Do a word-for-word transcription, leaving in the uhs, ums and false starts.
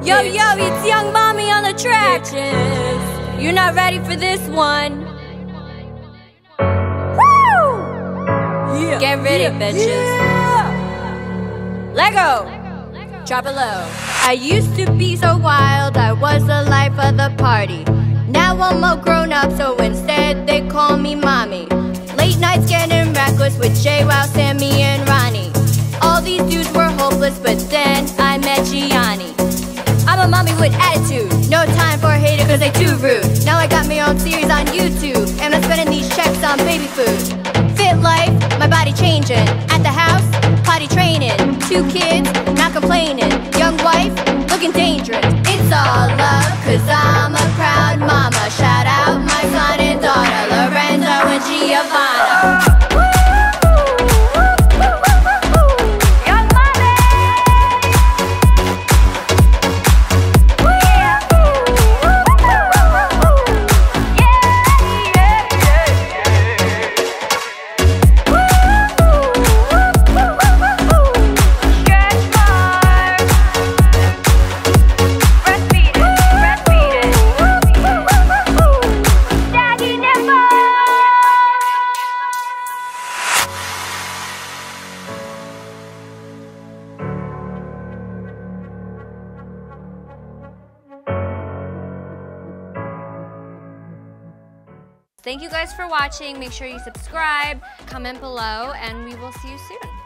Yo, yo, it's Young Mommy on the track. Bitches. You're not ready for this one. Woo! Yeah. Get ready, yeah. Bitches. Yeah. Lego. Drop it low. I used to be so wild, I was the life of the party. Now I'm all grown up, so instead they call me mommy. Late nights getting reckless with Jay, Wow, Sammy, and Ronnie. All these dudes were hopeless, but then I met Gianni. I'm a mommy with attitude, no time for a hater cause they too rude. Now I got my own series on YouTube, and I'm spending these checks on baby food. Fit life, my body changing. At the house, potty training. Two kids, not complaining. Young wife, looking dangerous. It's all love, cause I'm a proud mama. Shout out my son and daughter, Lorenzo and Giovanna. Thank you guys for watching. Make sure you subscribe, comment below, and we will see you soon.